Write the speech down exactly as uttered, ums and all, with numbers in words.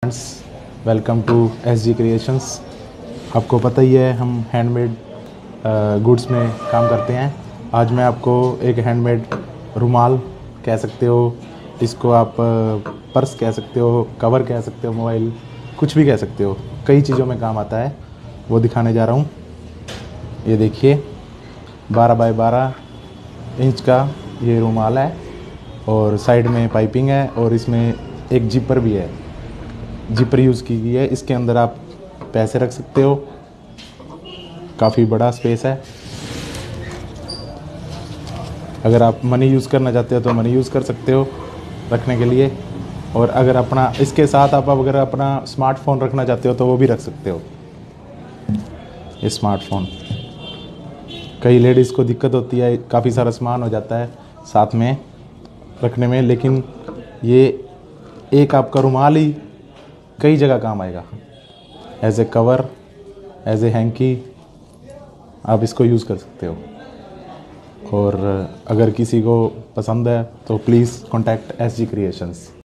Friends, welcome to S G creations. आपको पता ही है हम हैंडमेड गुड्स में काम करते हैं। आज मैं आपको एक हैंडमेड रुमाल कह सकते हो, इसको आप पर्स कह सकते हो, कवर कह सकते हो, मोबाइल कुछ भी कह सकते हो, कई चीज़ों में काम आता है, वो दिखाने जा रहा हूँ। ये देखिए, बारह बाय बारह इंच का ये रुमाल है और साइड में पाइपिंग है और इसमें एक जिपर भी है, जिपर यूज़ की गई है। इसके अंदर आप पैसे रख सकते हो, काफ़ी बड़ा स्पेस है। अगर आप मनी यूज़ करना चाहते हो तो मनी यूज़ कर सकते हो रखने के लिए, और अगर अपना इसके साथ आप अगर अपना स्मार्टफोन रखना चाहते हो तो वो भी रख सकते हो। ये स्मार्टफोन, कई लेडीज़ को दिक्कत होती है, काफ़ी सारा सामान हो जाता है साथ में रखने में, लेकिन ये एक आपका रुमाल ही कई जगह काम आएगा। As a cover, as a hanky आप इसको यूज़ कर सकते हो। और अगर किसी को पसंद है तो please contact S G creations.